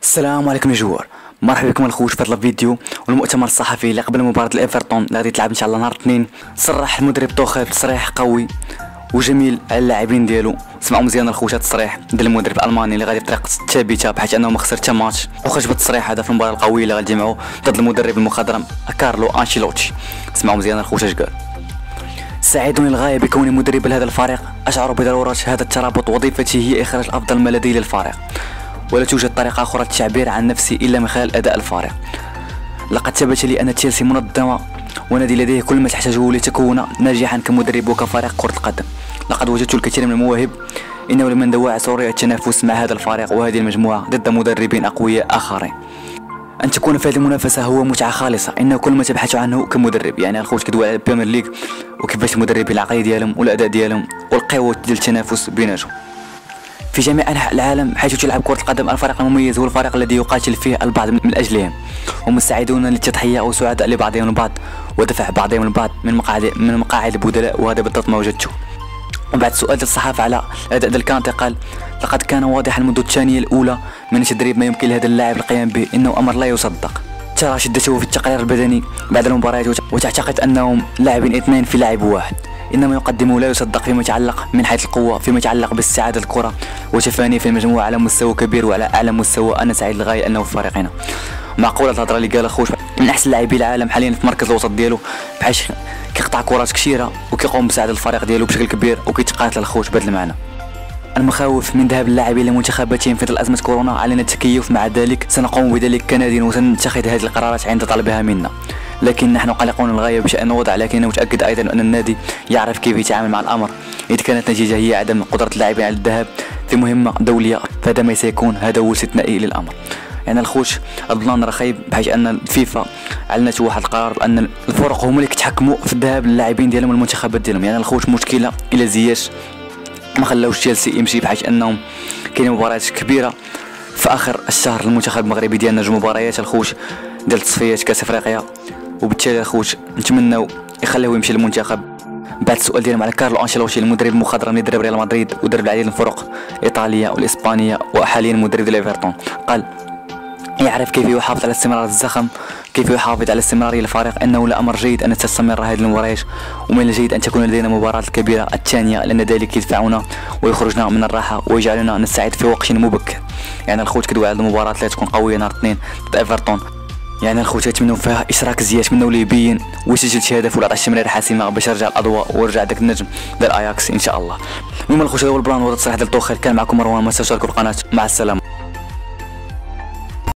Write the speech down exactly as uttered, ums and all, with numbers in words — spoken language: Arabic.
السلام عليكم يا جوار، مرحبا بكم الخوت في هذا الفيديو. والمؤتمر الصحفي اللي قبل مباراة الايفرتون اللي غادي تلعب ان شاء الله نهار الاثنين، صرح المدرب توخيل تصريح قوي وجميل على اللاعبين ديالو. سمعوا مزيان الخوت هذا التصريح ديال المدرب الالماني اللي غادي بطريقه ثابته بحيث انه ما خسر حتى ماتش، وخرج بالتصريح هذا في المباراه القويه اللي غادي يجمعوا ضد المدرب المخضرم كارلو انشيلوتي. سمعوا مزيان الخوت اش قال: سعيد للغايه بكوني مدربا لهذا الفريق، اشعر بضروره هذا الترابط، وظيفتي هي اخراج افضل ما لدي للفريق، ولا توجد طريقة أخرى للتعبير عن نفسي إلا من خلال أداء الفريق. لقد ثبت لي أن تشيلسي منظمة ونادي لديه كل ما تحتاجه لتكون ناجحا كمدرب وكفريق كرة القدم. لقد وجدت الكثير من المواهب، إنه لمن دواعي سريع التنافس مع هذا الفريق وهذه المجموعة ضد مدربين أقوياء آخرين. أن تكون في هذه المنافسة هو متعة خالصة، إنه كل ما تبحث عنه كمدرب. يعني الخوت كدوي على البريمير ليغ وكيفاش المدربين العقلية ديالهم والأداء ديالهم والقوة ديال التنافس بيناتهم في جميع أنحاء العالم حيث تلعب كرة القدم. الفريق المميز هو الفريق الذي يقاتل فيه البعض من أجلهم، ومستعدون للتضحية وسعداء لبعضهم البعض ودفع بعضهم البعض من مقاعد من مقاعد البدلاء، وهذا بالضبط ما وجدته. وبعد سؤال الصحافة على أداء ديال كانتي قال: لقد كان واضحا منذ الثانية الأولى من التدريب ما يمكن لهذا اللاعب القيام به، إنه أمر لا يصدق. ترى شدته في التقرير البدني بعد المباريات وتعتقد أنهم لاعبين اثنين في لاعب واحد، إنما يقدم لا يصدق فيما يتعلق من حيث القوة، فيما يتعلق باستعادة الكرة وتفاني في المجموعة على مستوى كبير وعلى أعلى مستوى. أنا سعيد للغاية أنه في فريقنا. معقولة الهضرة اللي قالها خوش من أحسن لاعبي العالم حاليا في مركز الوسط ديالو، بحيث كيقطع كرات كثيرة وكيقوم بمساعدة الفريق ديالو بشكل كبير وكيتقاتل الخوت بهذا المعنى. المخاوف من ذهاب اللاعبين لمنتخباتهم في ظل أزمة كورونا علينا التكيف، مع ذلك سنقوم بذلك كنادي وسنتخذ هذه القرارات عند طلبها منا، لكن نحن قلقون للغاية بشأن الوضع. لكن متأكد أيضا أن النادي يعرف كيف يتعامل مع الأمر. إذا كانت النتيجة هي عدم قدرة اللاعبين على الذهاب في مهمة دولية، فهذا ما سيكون هذا هو استثنائي للأمر. يعني الخوش البلان رخيب، بحيث أن الفيفا أعلنت واحد القرار بأن الفرق هما اللي كيتحكموا في الذهاب للاعبين ديالهم والمنتخبات ديالهم. يعني الخوش مشكلة إلا زياش ما خلاوش تشيلسي يمشي، بحيث أنهم كاين مباريات كبيرة في آخر الشهر. المنتخب المغربي ديالنا جوج مباريات الخوش ديال تصفيات كأس أفريقيا، وبالتالي الخوت نتمناو يخليوه يمشي للمنتخب. بعد السؤال ديالهم على كارلو انشيلوتي المدرب المخضرم اللي درب ريال مدريد ودرب العديد من الفرق ايطاليا والاسبانيه وحاليا مدرب ديال ايفرتون، قال: يعرف كيف يحافظ على استمرار الزخم، كيف يحافظ على استمرارية الفريق، انه لا امر جيد ان تستمر هذه المباريات، ومن الجيد ان تكون لدينا مباراة الكبيرة الثانية، لان ذلك يدفعنا ويخرجنا من الراحة ويجعلنا نستعد في وقت مبكر. يعني الخوت كدوي على المباراة اللي تكون قوية نهار الاثنين ضد ايفرتون. يعني الخوت يتمنوا فيها اشراك زياش منه اللي يبين ويسجل شي هدف ولا عطى شي تمريره حاسمه باش يرجع الاضواء ويرجع داك النجم ديال اياكس ان شاء الله. المهم الخوت هذا هو البلان وهذا التصريح ديال توخيل. كان معكم مروان، ما تنساوش تشاركوا القناه. مع السلامه.